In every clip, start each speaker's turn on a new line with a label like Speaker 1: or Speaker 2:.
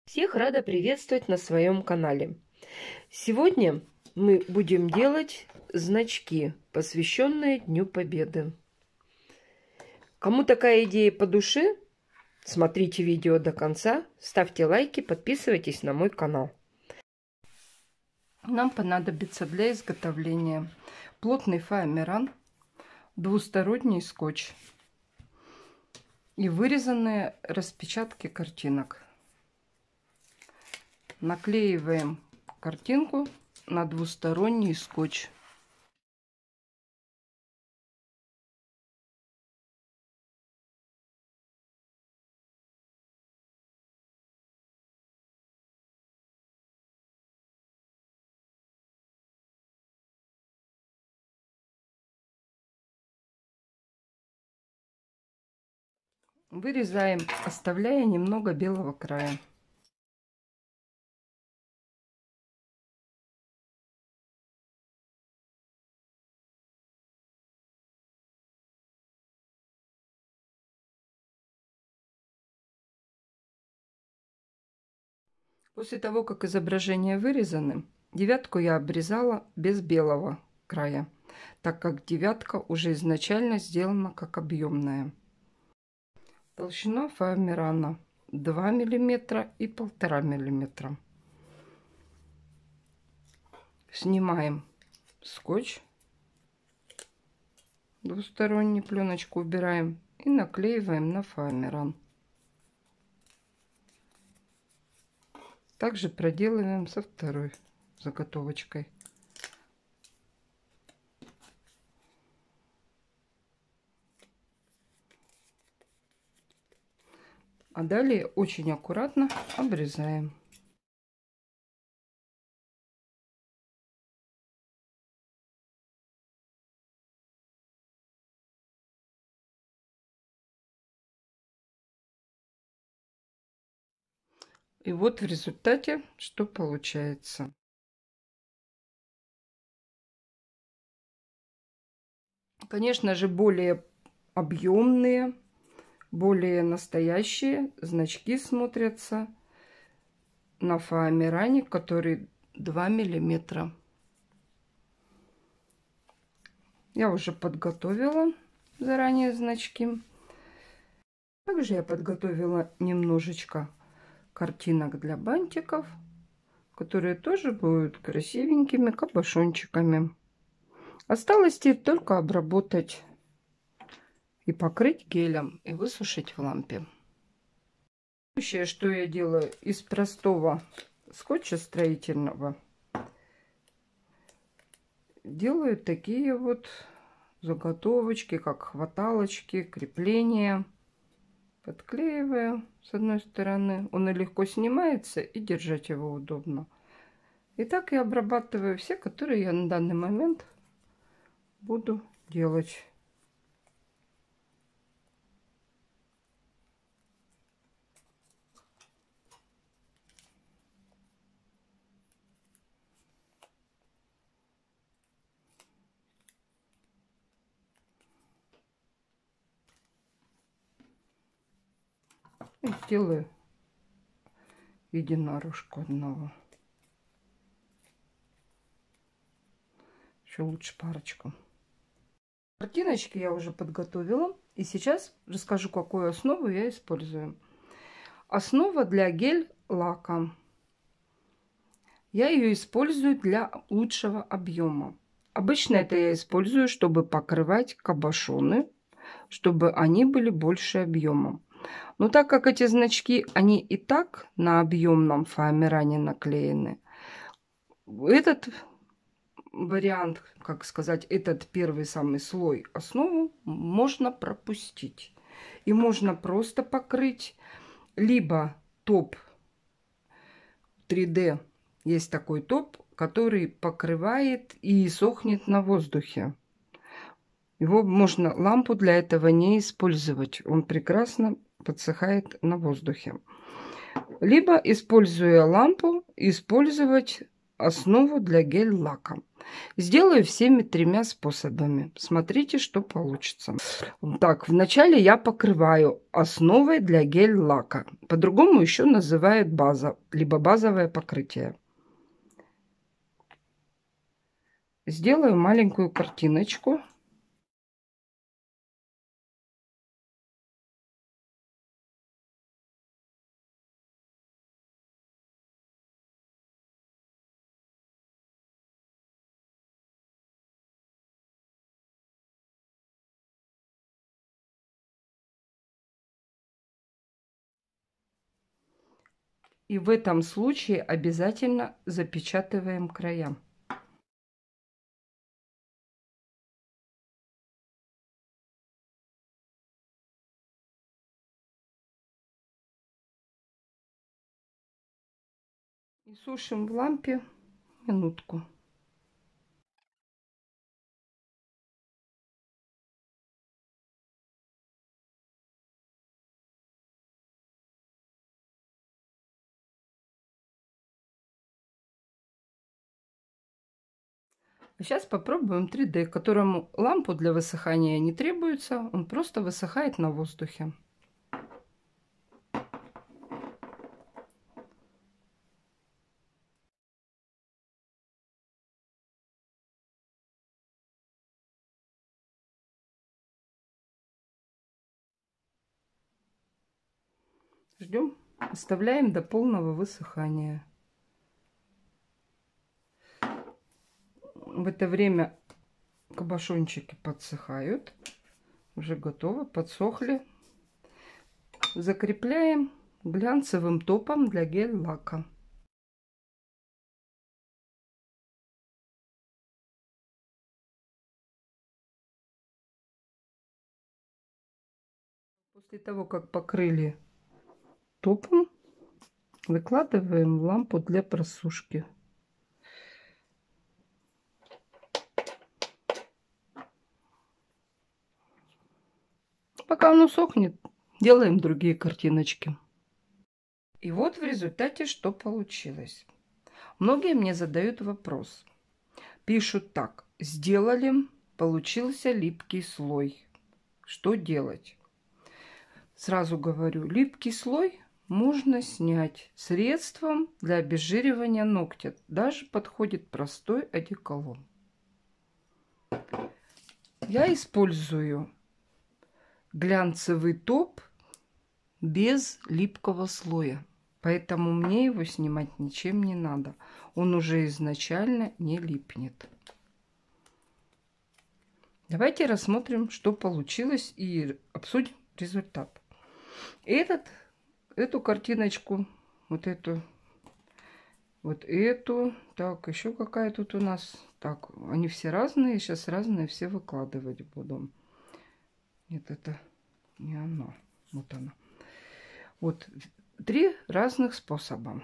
Speaker 1: Всех рада приветствовать на своем канале. Сегодня мы будем делать значки, посвященные Дню Победы. Кому такая идея по душе, смотрите видео до конца, ставьте лайки, подписывайтесь на мой канал. Нам понадобится для изготовления плотный фоамиран, двусторонний скотч и вырезанные распечатки картинок. Наклеиваем картинку на двусторонний скотч. Вырезаем, оставляя немного белого края. После того, как изображения вырезаны, девятку я обрезала без белого края, так как девятка уже изначально сделана как объемная. Толщина фоамирана 2 мм и 1,5 мм. Снимаем скотч, двустороннюю пленочку убираем и наклеиваем на фоамиран. Также проделываем со второй заготовочкой. А далее очень аккуратно обрезаем. И вот в результате что получается. Конечно же, более объемные, более настоящие значки смотрятся на фоамиране, который 2 мм. Я уже подготовила заранее значки. Также я подготовила немножечко картинок для бантиков, которые тоже будут красивенькими кабошончиками. Осталось теперь только обработать и покрыть гелем и высушить в лампе. Следующее, что я делаю, из простого скотча строительного делаю такие вот заготовочки, как хваталочки, крепления. Подклеиваю с одной стороны, он и легко снимается, и держать его удобно. И так я обрабатываю все, которые я на данный момент буду делать. И сделаю единорожку одного. Еще лучше парочку. Картиночки я уже подготовила. И сейчас расскажу, какую основу я использую. Основа для гель-лака. Я ее использую для лучшего объема. Обычно это я использую, чтобы покрывать кабошоны, чтобы они были больше объемом. Но так как эти значки, они и так на объемном фоамиране наклеены, этот вариант, как сказать, этот первый самый слой основу можно пропустить. И можно просто покрыть либо топ 3D. Есть такой топ, который покрывает и сохнет на воздухе. Его можно, лампу для этого не использовать. Он прекрасно подсыхает на воздухе. Либо, используя лампу, использовать основу для гель-лака. Сделаю всеми тремя способами. Смотрите, что получится. Так, вначале я покрываю основой для гель-лака. По-другому еще называют база, либо базовое покрытие. Сделаю маленькую картиночку. И в этом случае обязательно запечатываем края. И сушим в лампе минутку. А сейчас попробуем 3D, которому лампу для высыхания не требуется, он просто высыхает на воздухе. Ждем, оставляем до полного высыхания. В это время кабошончики подсыхают, уже готовы, подсохли. Закрепляем глянцевым топом для гель-лака. После того, как покрыли топом, выкладываем в лампу для просушки. Пока оно сохнет, делаем другие картиночки. И вот в результате что получилось. Многие мне задают вопрос. Пишут так. Сделали, получился липкий слой. Что делать? Сразу говорю, липкий слой можно снять средством для обезжиривания ногтя. Даже подходит простой одеколон. Я использую глянцевый топ без липкого слоя. Поэтому мне его снимать ничем не надо. Он уже изначально не липнет. Давайте рассмотрим, что получилось, и обсудим результат. Эту картиночку, вот эту, так, еще какая тут у нас. Так, они все разные, сейчас разные все выкладывать буду. Нет, это не оно, вот оно. Вот 3 разных способа.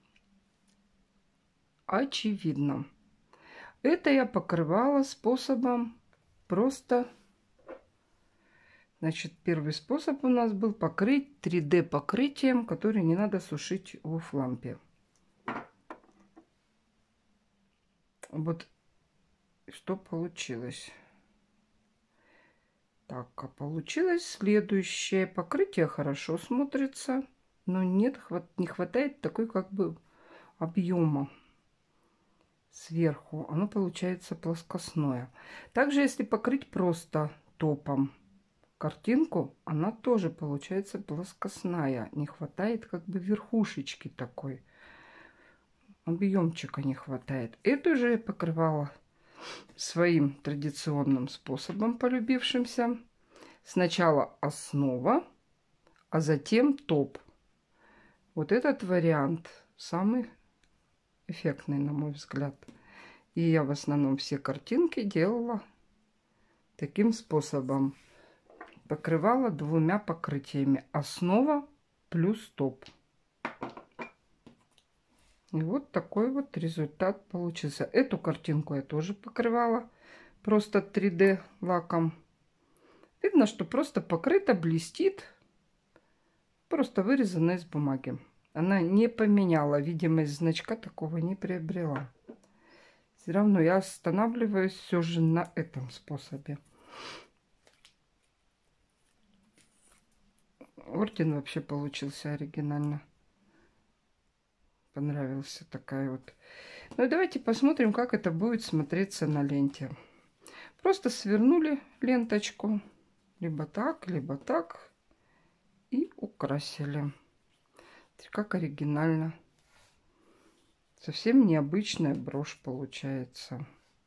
Speaker 1: Очевидно. Это я покрывала способом просто. Значит, первый способ у нас был покрыть 3D покрытием, который не надо сушить в лампе. Вот что получилось. Так, а получилось следующее. Покрытие хорошо смотрится, но не хватает такой как бы объема сверху. Оно получается плоскостное. Также, если покрыть просто топом картинку, она тоже получается плоскостная. Не хватает как бы верхушечки такой. Объемчика не хватает. Эту же я покрывала своим традиционным способом, полюбившимся. Сначала основа, а затем топ. Вот этот вариант самый эффектный, на мой взгляд. И я в основном все картинки делала таким способом. Покрывала 2 покрытиями. Основа плюс топ. И вот такой вот результат получился. Эту картинку я тоже покрывала просто 3D лаком. Видно, что просто покрыта, блестит. Просто вырезана из бумаги. Она не поменяла видимость значка, такого не приобрела. Все равно я останавливаюсь все же на этом способе. Орден вообще получился оригинально. Понравился такая вот. Ну и давайте посмотрим, как это будет смотреться на ленте. Просто свернули ленточку. Либо так, и украсили. Как оригинально. Совсем необычная брошь получается.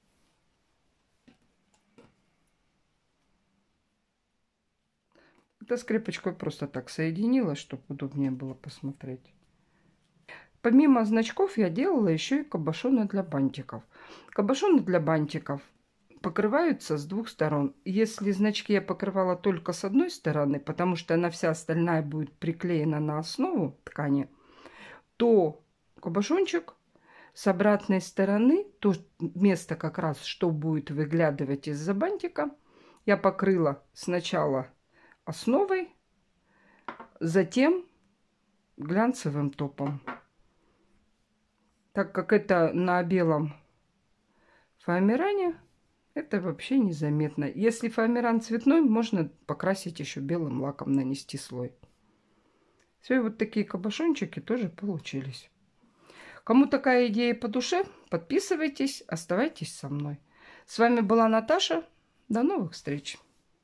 Speaker 1: Это скрепочкой просто так соединила, чтобы удобнее было посмотреть. Помимо значков я делала еще и кабошоны для бантиков. Кабошоны для бантиков покрываются с двух сторон. Если значки я покрывала только с одной стороны, потому что она вся остальная будет приклеена на основу ткани, то кабошончик с обратной стороны, то место как раз, что будет выглядывать из-за бантика, я покрыла сначала основой, затем глянцевым топом. Так как это на белом фоамиране, это вообще незаметно. Если фоамиран цветной, можно покрасить еще белым лаком, нанести слой. Все, и вот такие кабошончики тоже получились. Кому такая идея по душе, подписывайтесь, оставайтесь со мной. С вами была Наташа. До новых встреч!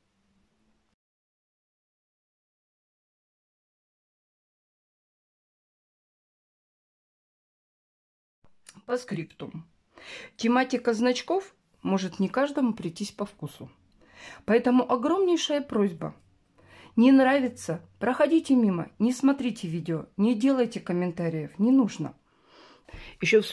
Speaker 1: По скриптум. Тематика значков может не каждому прийтись по вкусу. Поэтому огромнейшая просьба. Не нравится? Проходите мимо, не смотрите видео, не делайте комментариев, не нужно. Еще в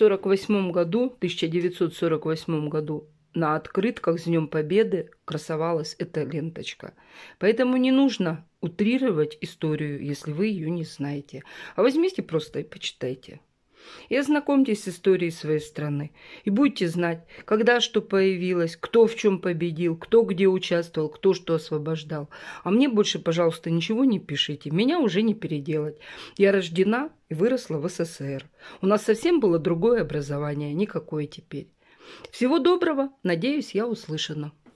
Speaker 1: 1948 году на открытках с Днем Победы красовалась эта ленточка. Поэтому не нужно утрировать историю, если вы ее не знаете. А возьмите просто и почитайте. И ознакомьтесь с историей своей страны. И будете знать, когда что появилось, кто в чем победил, кто где участвовал, кто что освобождал. А мне больше, пожалуйста, ничего не пишите. Меня уже не переделать. Я рождена и выросла в СССР. У нас совсем было другое образование, никакое теперь. Всего доброго. Надеюсь, я услышана.